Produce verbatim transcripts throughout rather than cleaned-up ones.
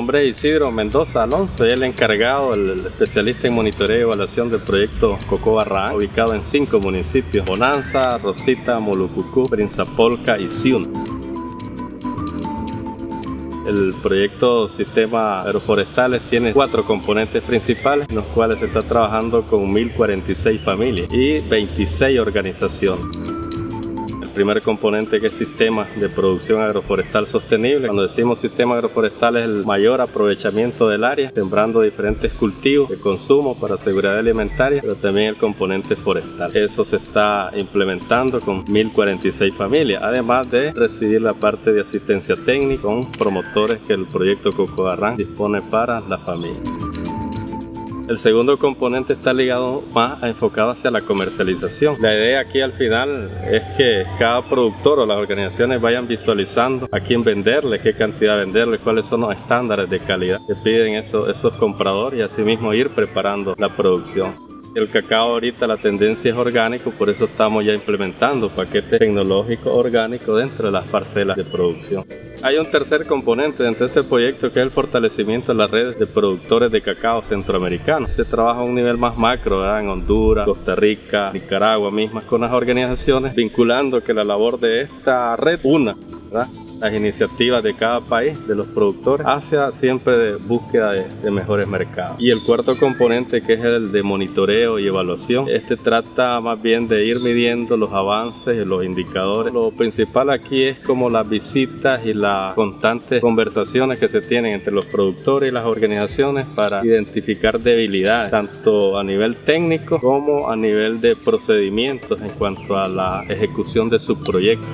nombre es Isidro Mendoza Alonso, soy el encargado, el especialista en monitoreo y evaluación del proyecto Cocó Barragán, ubicado en cinco municipios: Bonanza, Rosita, Mulucucú, Brinzapolca y Ciún. El proyecto Sistema Agroforestales tiene cuatro componentes principales, en los cuales se está trabajando con mil cuarenta y seis familias y veintiséis organizaciones. El primer componente, que es Sistema de Producción Agroforestal Sostenible. Cuando decimos sistema agroforestal, es el mayor aprovechamiento del área, sembrando diferentes cultivos de consumo para seguridad alimentaria, pero también el componente forestal. Eso se está implementando con mil cuarenta y seis familias, además de recibir la parte de asistencia técnica con promotores que el proyecto Cocó Barragán dispone para la familia. El segundo componente está ligado más enfocado hacia la comercialización. La idea aquí al final es que cada productor o las organizaciones vayan visualizando a quién venderle, qué cantidad venderle, cuáles son los estándares de calidad que piden esos, esos compradores, y asimismo ir preparando la producción. El cacao ahorita la tendencia es orgánico, por eso estamos ya implementando paquetes tecnológicos orgánicos dentro de las parcelas de producción. Hay un tercer componente dentro de este proyecto, que es el fortalecimiento de las redes de productores de cacao centroamericanos. Se trabaja a un nivel más macro, ¿verdad? En Honduras, Costa Rica, Nicaragua mismas, con las organizaciones, vinculando que la labor de esta red una, ¿verdad?, las iniciativas de cada país, de los productores, hacia siempre de búsqueda de, de mejores mercados. Y el cuarto componente, que es el de monitoreo y evaluación, este trata más bien de ir midiendo los avances y los indicadores. Lo principal aquí es como las visitas y las constantes conversaciones que se tienen entre los productores y las organizaciones para identificar debilidades, tanto a nivel técnico como a nivel de procedimientos en cuanto a la ejecución de sus proyectos.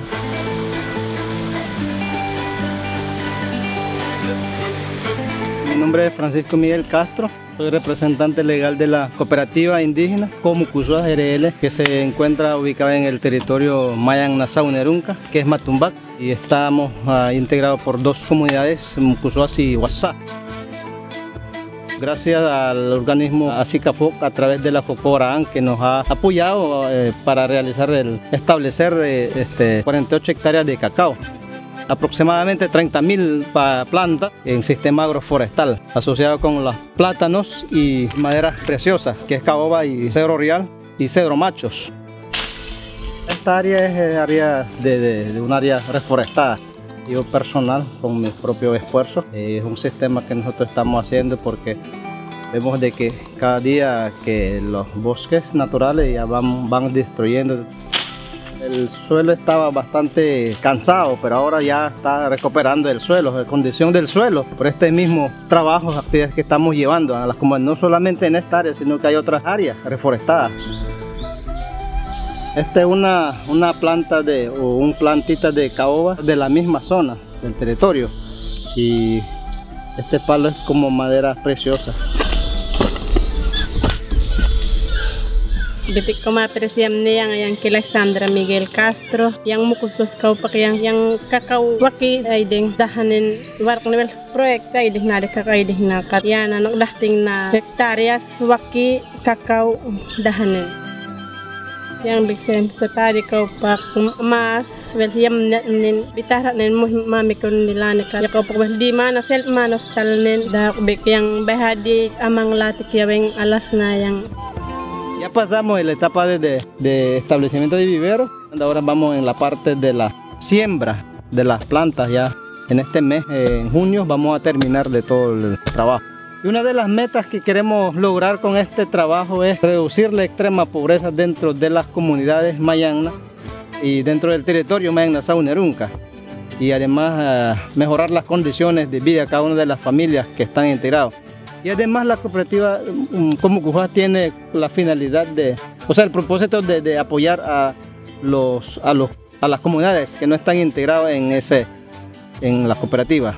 Mi nombre es Francisco Miguel Castro, soy representante legal de la cooperativa indígena Comucuzúa R L, que se encuentra ubicada en el territorio Mayan Nassau Nerunca, que es Matumbac, y estamos uh, integrados por dos comunidades, Mucuzuas y Huasá. Gracias al organismo ASICAFOC, a través de la Cocó Barragán, que nos ha apoyado eh, para realizar el establecer eh, este, cuarenta y ocho hectáreas de cacao. Aproximadamente treinta mil plantas en sistema agroforestal, asociado con los plátanos y maderas preciosas, que es caoba y cedro real y cedro machos. Esta área es área de, de, de un área reforestada. Yo personal, con mi propio esfuerzo, eh, es un sistema que nosotros estamos haciendo porque vemos de que cada día que los bosques naturales ya van, van destruyendo. El suelo estaba bastante cansado, pero ahora ya está recuperando el suelo, la condición del suelo, por este mismo trabajo, actividades que estamos llevando a las comunidades, no solamente en esta área, sino que hay otras áreas reforestadas. Esta es una, una planta de, o un plantita de caoba de la misma zona del territorio, y este palo es como madera preciosa. Bitik ko ma-apreciam niya yang kila Sandra Miguel Castro, yang mukuskus kau pakai yang yang kakao waki ay ding dahanin wark nivel proyek ay ding nade kakao ay ding nakat yan anak dahting na hektarias waki kakao dahanin. Yang bikin setari kau pak emas welhiam nin bitara nin mamikon nila nika ya kau pak di mana sel mana stalnen dak bek yang behadi amang latik yang alas na yang. Ya pasamos la etapa de, de, de establecimiento de viveros, ahora vamos en la parte de la siembra de las plantas. Ya en este mes, eh, en junio, vamos a terminar de todo el trabajo. Y una de las metas que queremos lograr con este trabajo es reducir la extrema pobreza dentro de las comunidades mayanas y dentro del territorio Mayan Nassau Nerunca, y además uh, mejorar las condiciones de vida de cada una de las familias que están integradas. Y además la cooperativa um, Comucuzúa tiene la finalidad de, o sea, el propósito de, de apoyar a, los, a, los, a las comunidades que no están integradas en, ese, en la cooperativa.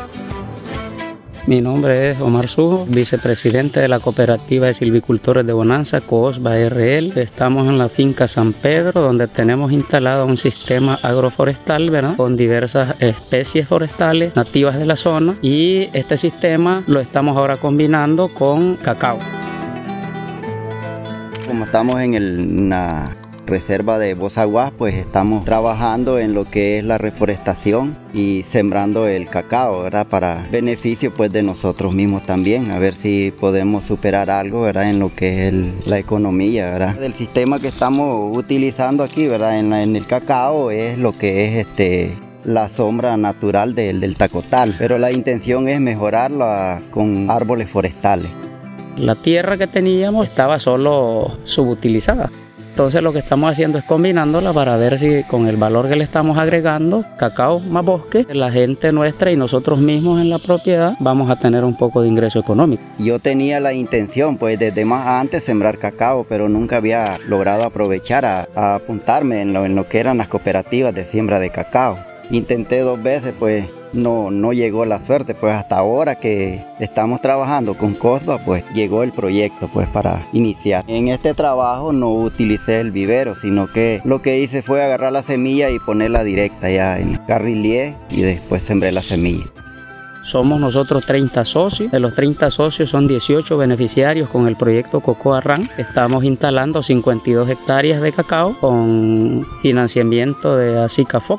Mi nombre es Omar Sujo, vicepresidente de la Cooperativa de Silvicultores de Bonanza, COOSBA R L. Estamos en la finca San Pedro, donde tenemos instalado un sistema agroforestal, ¿verdad?, con diversas especies forestales nativas de la zona, y este sistema lo estamos ahora combinando con cacao. Como estamos en el, una reserva de Bozaguá, pues estamos trabajando en lo que es la reforestación y sembrando el cacao, ¿verdad? Para beneficio pues de nosotros mismos también, a ver si podemos superar algo, ¿verdad? En lo que es el, la economía, ¿verdad? El sistema que estamos utilizando aquí, ¿verdad? En, la, en el cacao es lo que es este la sombra natural del, del tacotal, pero la intención es mejorarla con árboles forestales. La tierra que teníamos estaba solo subutilizada. Entonces lo que estamos haciendo es combinándola para ver si con el valor que le estamos agregando, cacao más bosque, la gente nuestra y nosotros mismos en la propiedad vamos a tener un poco de ingreso económico. Yo tenía la intención pues desde más antes sembrar cacao, pero nunca había logrado aprovechar a, a apuntarme en lo, en lo que eran las cooperativas de siembra de cacao. Intenté dos veces, pues no, no llegó la suerte, pues hasta ahora que estamos trabajando con COSBA, pues llegó el proyecto pues para iniciar. En este trabajo no utilicé el vivero, sino que lo que hice fue agarrar la semilla y ponerla directa ya en carrilier y después sembré la semilla. Somos nosotros treinta socios, de los treinta socios son dieciocho beneficiarios con el proyecto Cocoa Ran. Estamos instalando cincuenta y dos hectáreas de cacao con financiamiento de ASICAFOC.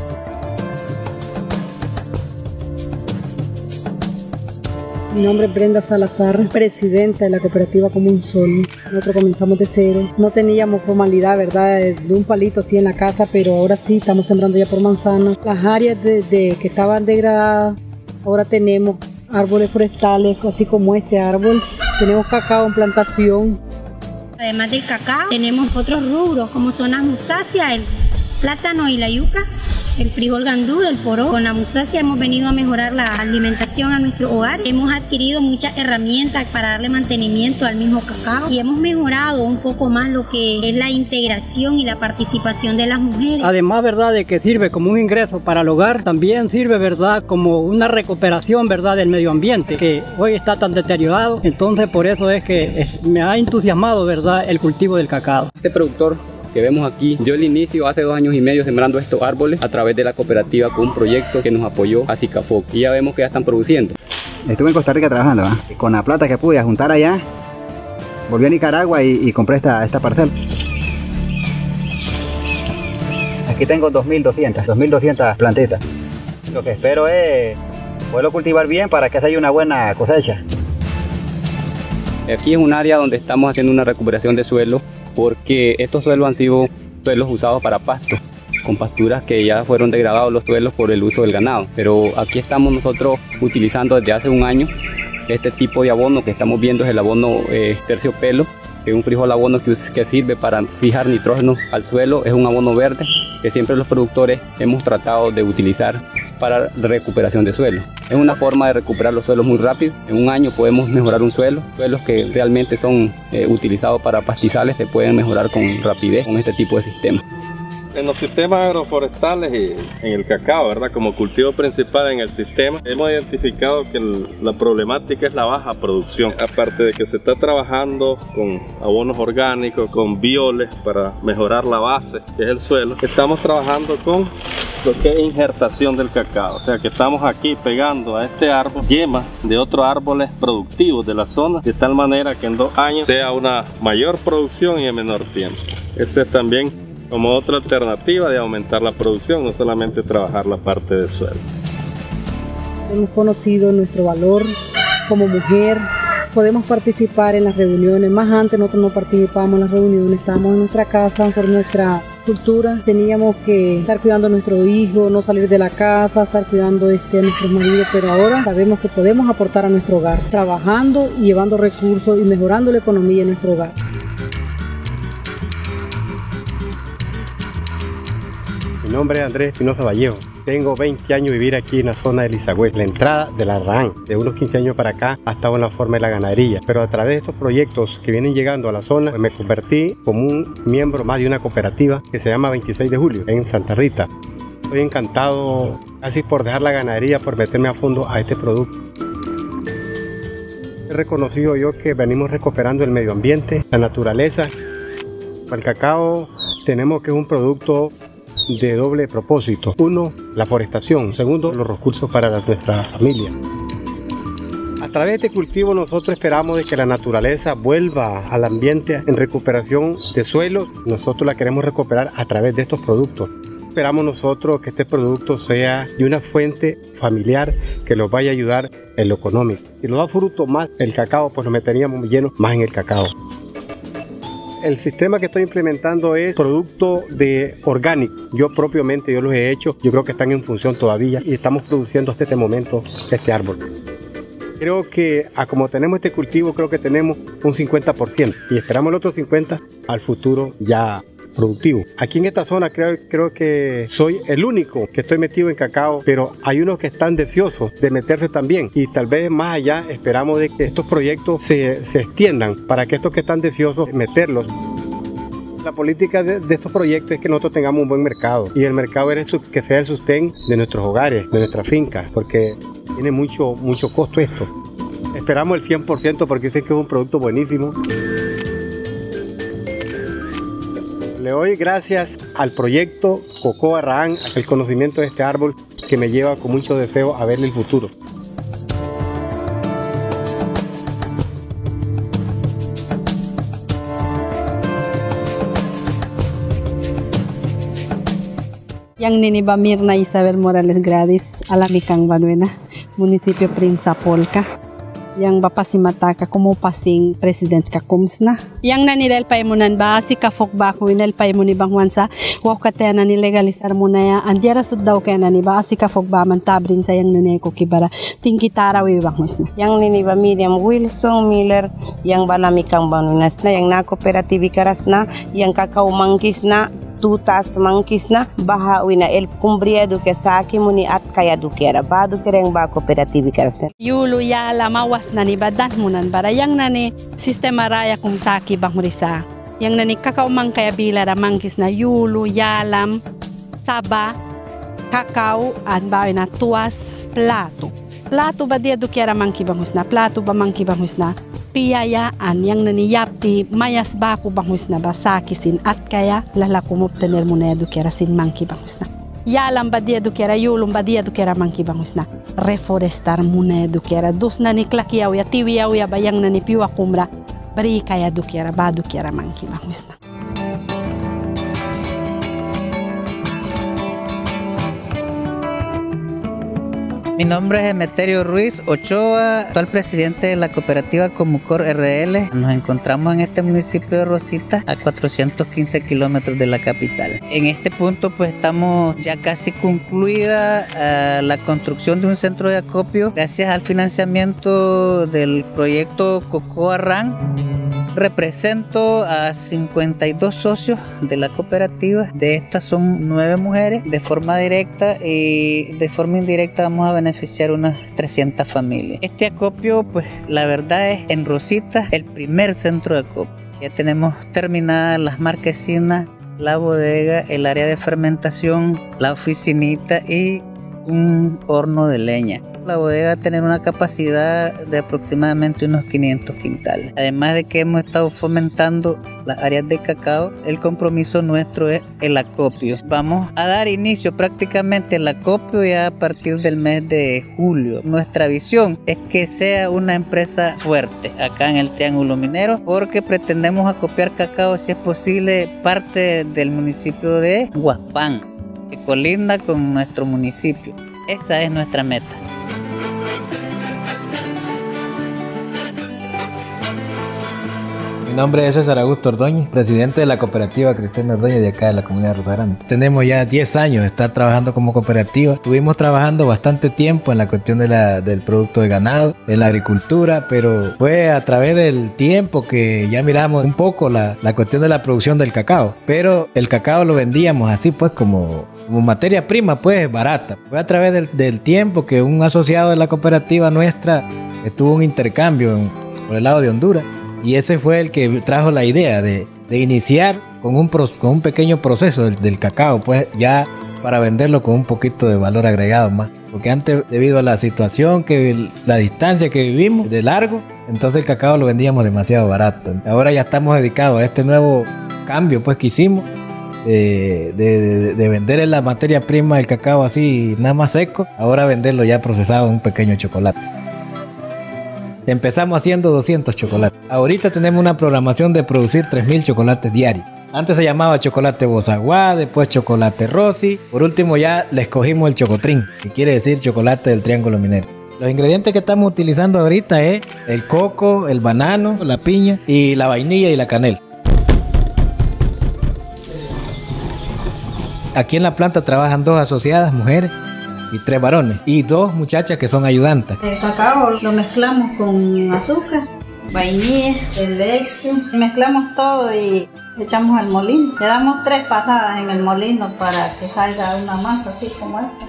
Mi nombre es Brenda Salazar, presidenta de la cooperativa Común Sol. Nosotros comenzamos de cero. No teníamos formalidad, ¿verdad?, de un palito así en la casa, pero ahora sí estamos sembrando ya por manzanas. Las áreas de, de, que estaban degradadas, ahora tenemos árboles forestales, así como este árbol. Tenemos cacao en plantación. Además del cacao, tenemos otros rubros como son la musácea, el plátano y la yuca, el frijol gandú, el poró. Con la musácea hemos venido a mejorar la alimentación a nuestro hogar. Hemos adquirido muchas herramientas para darle mantenimiento al mismo cacao y hemos mejorado un poco más lo que es la integración y la participación de las mujeres. Además, verdad, de que sirve como un ingreso para el hogar, también sirve, verdad, como una recuperación, verdad, del medio ambiente que hoy está tan deteriorado. Entonces, por eso es que es, me ha entusiasmado, verdad, el cultivo del cacao. Este productor que vemos aquí dio el inicio hace dos años y medio sembrando estos árboles a través de la cooperativa con un proyecto que nos apoyó ASICAFOC y ya vemos que ya están produciendo. Estuve en Costa Rica trabajando, ¿eh? Con la plata que pude juntar allá, volví a Nicaragua y, y compré esta, esta parcela. Aquí tengo dos mil doscientas plantitas. Lo que espero es poderlo cultivar bien para que haya una buena cosecha. Aquí es un área donde estamos haciendo una recuperación de suelo, porque estos suelos han sido suelos usados para pasto, con pasturas que ya fueron degradados los suelos por el uso del ganado. Pero aquí estamos nosotros utilizando desde hace un año este tipo de abono que estamos viendo, es el abono eh, terciopelo, que es un frijol abono que, que sirve para fijar nitrógeno al suelo. Es un abono verde que siempre los productores hemos tratado de utilizar para recuperación de suelo. Es una forma de recuperar los suelos muy rápido. En un año podemos mejorar un suelo. Suelos que realmente son eh, utilizados para pastizales se pueden mejorar con rapidez con este tipo de sistemas. En los sistemas agroforestales y en el cacao, ¿verdad?, como cultivo principal en el sistema, hemos identificado que el, la problemática es la baja producción. Aparte de que se está trabajando con abonos orgánicos, con bioles para mejorar la base, que es el suelo, estamos trabajando con lo que es injertación del cacao. O sea que estamos aquí pegando a este árbol yemas de otros árboles productivos de la zona, de tal manera que en dos años sea una mayor producción y en menor tiempo. Ese es también como otra alternativa de aumentar la producción, no solamente trabajar la parte del suelo. Hemos conocido nuestro valor como mujer, podemos participar en las reuniones. Más antes nosotros no participábamos en las reuniones, estábamos en nuestra casa por nuestra cultura. Teníamos que estar cuidando a nuestros hijos, no salir de la casa, estar cuidando este, a nuestros maridos, pero ahora sabemos que podemos aportar a nuestro hogar, trabajando y llevando recursos y mejorando la economía en nuestro hogar. Mi nombre es Andrés Espinosa Vallejo. Tengo veinte años de vivir aquí en la zona de Lizagüe. La entrada de la R A N, de unos quince años para acá, ha estado en la forma de la ganadería. Pero a través de estos proyectos que vienen llegando a la zona, pues me convertí como un miembro más de una cooperativa que se llama veintiséis de julio, en Santa Rita. Estoy encantado, casi por dejar la ganadería, por meterme a fondo a este producto. He reconocido yo que venimos recuperando el medio ambiente, la naturaleza. Para el cacao tenemos que es un producto de doble propósito. Uno, la forestación. Segundo, los recursos para nuestra familia. A través de este cultivo nosotros esperamos de que la naturaleza vuelva al ambiente en recuperación de suelos. Nosotros la queremos recuperar a través de estos productos. Esperamos nosotros que este producto sea de una fuente familiar que nos vaya a ayudar en lo económico. Si nos da fruto más el cacao, pues nos meteríamos llenos más en el cacao. El sistema que estoy implementando es producto de orgánico. Yo propiamente yo los he hecho, yo creo que están en función todavía y estamos produciendo hasta este momento este árbol. Creo que a como tenemos este cultivo, creo que tenemos un cincuenta por ciento y esperamos el otro cincuenta por ciento al futuro ya productivo. Aquí en esta zona creo, creo que soy el único que estoy metido en cacao, pero hay unos que están deseosos de meterse también y tal vez más allá esperamos de que estos proyectos se, se extiendan para que estos que están deseosos meterlos. La política de, de estos proyectos es que nosotros tengamos un buen mercado y el mercado es el, que sea el sostén de nuestros hogares, de nuestras fincas, porque tiene mucho, mucho costo esto. Esperamos el cien por ciento porque sé que es un producto buenísimo. Le doy gracias al proyecto Cocoa Rahán, el conocimiento de este árbol que me lleva con mucho deseo a verle el futuro. Yang Niniba Mirna Isabel Morales Gradis, Alamikang Banuena, municipio Prinsapolka. Yang bapasimataka como pasing president ka kumsna. Yang nanilel paimunan ba si kafok ba ko inel paimuni bangwansa wa katena ni legalisar mo na ya andiara sud daw kaya nani ba si kafok ba man tabrin sa yang nene ko kibara tingkitara wi bangwasna. Yang nini ba Miriam Wilson Miller yang banamikang banunas na yang na kooperatibi karasna yang kakao mangkisna tutas mangkisna baha wina el kumbria do que saki muni at kaya do que era ba do que yang ba kooperatibi karasna. Yulu ya la mawas nani badan munan bara yang nani sistema raya kum saki bangurisa yang nani kakao mang kaya bila ra mangkisna yulu yalam saba kakao an ba na tuas plato plato ba dia do que era mangki bangusna plato ba mangki bangusna piyayaan yang naniyapti mayas baku bangus na basakisin at kaya lalakum obtener moneda do que era sin mangki bangus na. Yalam badia do que era yulum badia do que era mangki bangus na. Reforestar moneda do que era dos na ni klakiyaw ya tiwiyaw ya bayang na ni piwa kumra bari kaya do que era ba do que era mangki bangus na. Mi nombre es Emeterio Ruiz Ochoa, actual presidente de la cooperativa Comucor R L. Nos encontramos en este municipio de Rosita, a cuatrocientos quince kilómetros de la capital. En este punto pues estamos ya casi concluida uh, la construcción de un centro de acopio gracias al financiamiento del proyecto Cocoa Rahán. Represento a cincuenta y dos socios de la cooperativa. De estas son nueve mujeres de forma directa y de forma indirecta vamos a beneficiar unas trescientas familias. Este acopio, pues la verdad es en Rosita el primer centro de acopio. Ya tenemos terminadas las marquesinas, la bodega, el área de fermentación, la oficinita y un horno de leña. La bodega va a tener una capacidad de aproximadamente unos quinientos quintales. Además de que hemos estado fomentando las áreas de cacao, el compromiso nuestro es el acopio. Vamos a dar inicio prácticamente al acopio ya a partir del mes de julio. Nuestra visión es que sea una empresa fuerte acá en el Triángulo Minero, porque pretendemos acopiar cacao, si es posible, parte del municipio de Huaspán, que colinda con nuestro municipio. Esa es nuestra meta. Mi nombre es César Augusto Ordóñez, presidente de la cooperativa Cristiana Ordóñez de acá de la comunidad de Rosa Grande. Tenemos ya diez años de estar trabajando como cooperativa. Estuvimos trabajando bastante tiempo en la cuestión de la, del producto de ganado, en la agricultura, pero fue a través del tiempo que ya miramos un poco la, la cuestión de la producción del cacao. Pero el cacao lo vendíamos así pues como... como materia prima pues barata. Fue a través del, del tiempo que un asociado de la cooperativa nuestra estuvo un intercambio en, por el lado de Honduras y ese fue el que trajo la idea de, de iniciar con un, con un pequeño proceso del, del cacao pues ya para venderlo con un poquito de valor agregado más, porque antes debido a la situación, que la distancia que vivimos de largo, entonces el cacao lo vendíamos demasiado barato. Ahora ya estamos dedicados a este nuevo cambio pues que hicimos De, de, de vender la materia prima del cacao así nada más seco, ahora venderlo ya procesado en un pequeño chocolate. Empezamos haciendo doscientos chocolates. Ahorita tenemos una programación de producir tres mil chocolates diarios. Antes se llamaba chocolate Bozaguá, después chocolate Rossi. Por último ya le escogimos el chocotrín, que quiere decir chocolate del Triángulo Minero. Los ingredientes que estamos utilizando ahorita es el coco, el banano, la piña y la vainilla y la canela. Aquí en la planta trabajan dos asociadas, mujeres, y tres varones, y dos muchachas que son ayudantes. El cacao lo mezclamos con azúcar, vainilla, leche, mezclamos todo y echamos al molino. Le damos tres pasadas en el molino para que salga una masa así como esta.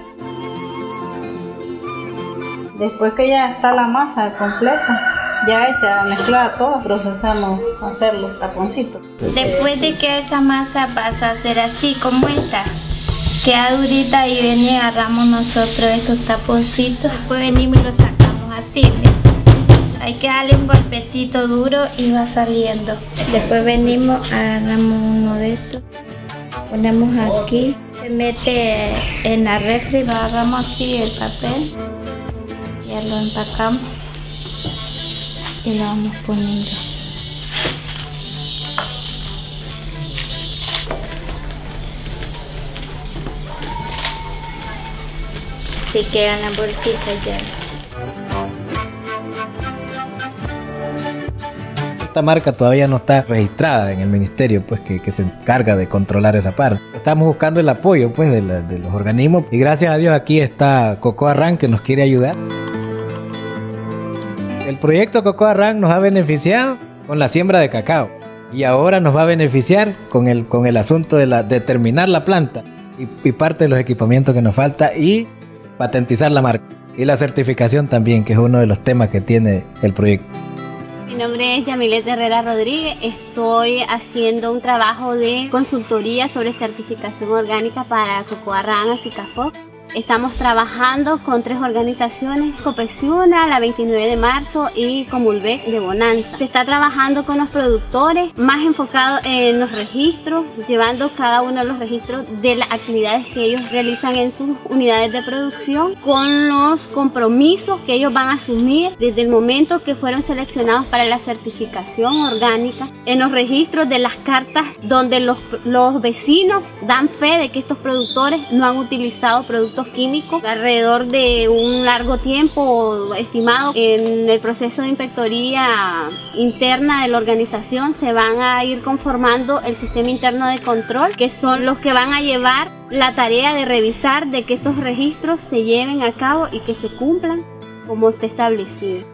Después que ya está la masa completa, ya hecha, mezclada toda, procesamos a hacer los taponcitos. Después de que esa masa pasa a ser así como esta, queda durita y ven y agarramos nosotros estos taponcitos. Después venimos y lo sacamos así, ¿ven? Hay que darle un golpecito duro y va saliendo. Después venimos, agarramos uno de estos, ponemos aquí, se mete en la refri, lo agarramos así el papel, ya lo empacamos y lo vamos poniendo. Así quedan las bolsitas ya. Esta marca todavía no está registrada en el ministerio, pues que, que se encarga de controlar esa parte. Estamos buscando el apoyo, pues, de, la, de los organismos, y gracias a Dios aquí está Cocoa Rank, que nos quiere ayudar. El proyecto Cocoa Rank nos ha beneficiado con la siembra de cacao, y ahora nos va a beneficiar con el, con el asunto de, la, de terminar la planta y, y parte de los equipamientos que nos falta, y patentizar la marca y la certificación también, que es uno de los temas que tiene el proyecto. Mi nombre es Yamilet Herrera Rodríguez, estoy haciendo un trabajo de consultoría sobre certificación orgánica para Cocoa Rank Asicafop. Estamos trabajando con tres organizaciones, Copeciuna, la veintinueve de marzo y Comulbec de Bonanza. Se está trabajando con los productores, más enfocado en los registros, llevando cada uno de los registros de las actividades que ellos realizan en sus unidades de producción, con los compromisos que ellos van a asumir desde el momento que fueron seleccionados para la certificación orgánica, en los registros de las cartas donde los, los vecinos dan fe de que estos productores no han utilizado productos químicos alrededor de un largo tiempo estimado. En el proceso de inspectoría interna de la organización se van a ir conformando el sistema interno de control, que son los que van a llevar la tarea de revisar de que estos registros se lleven a cabo y que se cumplan como está establecido.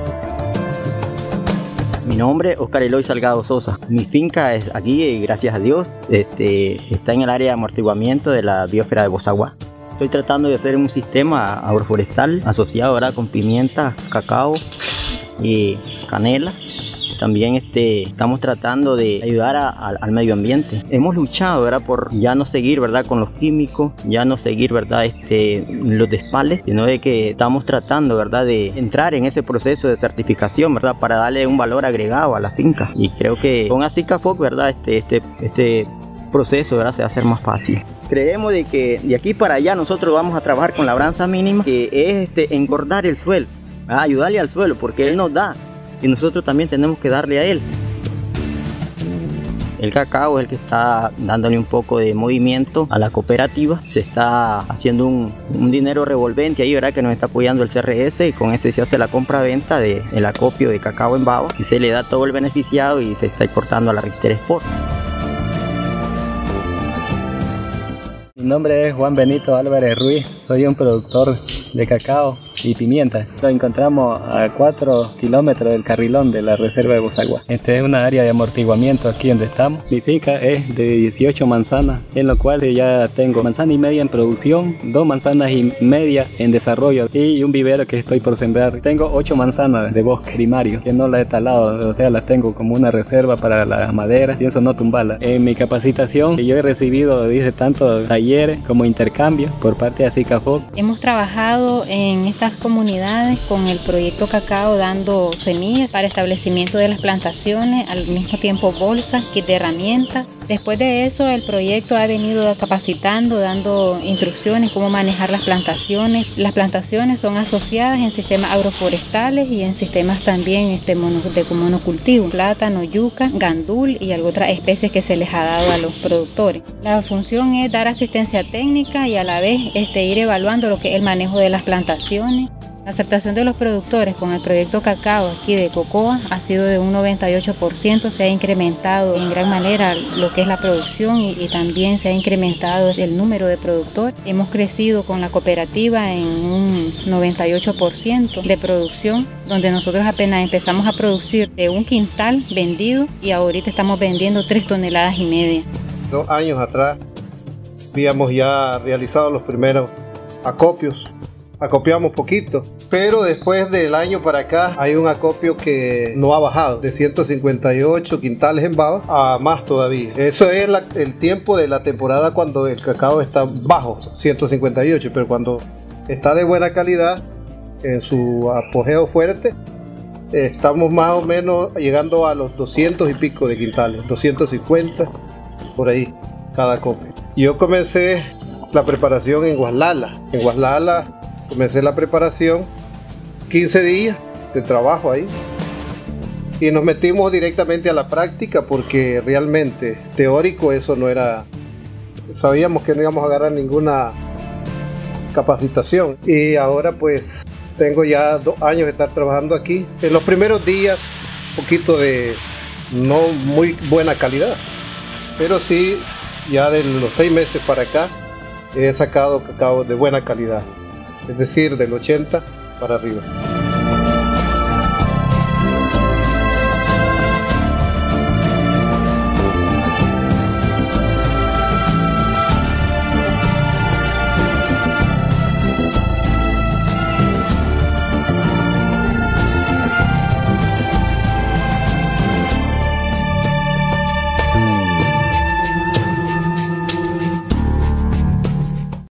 Mi nombre es Oscar Eloy Salgado Sosa. Mi finca es aquí, gracias a Dios, este, está en el área de amortiguamiento de la biosfera de Bozaguá. Estoy tratando de hacer un sistema agroforestal asociado, ¿verdad?, con pimienta, cacao y canela. También este, estamos tratando de ayudar a, a, al medio ambiente. Hemos luchado, ¿verdad?, por ya no seguir, ¿verdad?, con los químicos, ya no seguir, ¿verdad?, este, los despales, sino de que estamos tratando, ¿verdad?, de entrar en ese proceso de certificación, ¿verdad?, para darle un valor agregado a la finca. Y creo que con Asicafop, ¿verdad?, este, este, este proceso, ¿verdad?, se va a hacer más fácil. Creemos de que de aquí para allá nosotros vamos a trabajar con labranza mínima, que es este, engordar el suelo, ¿verdad?, ayudarle al suelo, porque él nos da y nosotros también tenemos que darle a él. El cacao es el que está dándole un poco de movimiento a la cooperativa. Se está haciendo un, un dinero revolvente ahí, ¿verdad?, que nos está apoyando el C R S, y con ese se hace la compra-venta del acopio de cacao en baba y se le da todo el beneficiado y se está exportando a la Richter Sport. Mi nombre es Juan Benito Álvarez Ruiz, soy un productor de cacao y pimienta. Lo encontramos a cuatro kilómetros del carrilón de la reserva de Bozaguá. Este es una área de amortiguamiento aquí donde estamos. Mi finca es de dieciocho manzanas, en lo cual ya tengo manzana y media en producción, dos manzanas y media en desarrollo y un vivero que estoy por sembrar. Tengo ocho manzanas de bosque primario que no las he talado, o sea, las tengo como una reserva para la madera, pienso no tumbarlas. En mi capacitación yo he recibido, dice, tanto talleres como intercambio por parte de Asicafop. Hemos trabajado en estas comunidades con el proyecto Cacao, dando semillas para establecimiento de las plantaciones, al mismo tiempo bolsas, kit de herramientas, Después de eso, el proyecto ha venido capacitando, dando instrucciones cómo manejar las plantaciones. Las plantaciones son asociadas en sistemas agroforestales y en sistemas también este, mono, de monocultivo, plátano, yuca, gandul y algunas otras especies que se les ha dado a los productores. La función es dar asistencia técnica y a la vez este, ir evaluando lo que es el manejo de las plantaciones. La aceptación de los productores con el proyecto Cacao aquí de Cocoa ha sido de un noventa y ocho por ciento, se ha incrementado en gran manera lo que es la producción y, y también se ha incrementado el número de productores. Hemos crecido con la cooperativa en un noventa y ocho por ciento de producción, donde nosotros apenas empezamos a producir de un quintal vendido y ahorita estamos vendiendo tres toneladas y media. Dos años atrás habíamos ya realizado los primeros acopios. Acopiamos poquito, pero después del año para acá hay un acopio que no ha bajado de ciento cincuenta y ocho quintales en baba a más todavía. Eso es la, el tiempo de la temporada cuando el cacao está bajo, ciento cincuenta y ocho, pero cuando está de buena calidad, en su apogeo fuerte, estamos más o menos llegando a los doscientos y pico de quintales, doscientos cincuenta por ahí cada acopio. Yo comencé la preparación en Guaslala. En Guaslala comencé la preparación, quince días de trabajo ahí, y nos metimos directamente a la práctica porque realmente teórico eso no era, sabíamos que no íbamos a agarrar ninguna capacitación, y ahora pues tengo ya dos años de estar trabajando aquí. En los primeros días un poquito de no muy buena calidad, pero sí ya de los seis meses para acá he sacado cacao de buena calidad, es decir, del ochenta para arriba.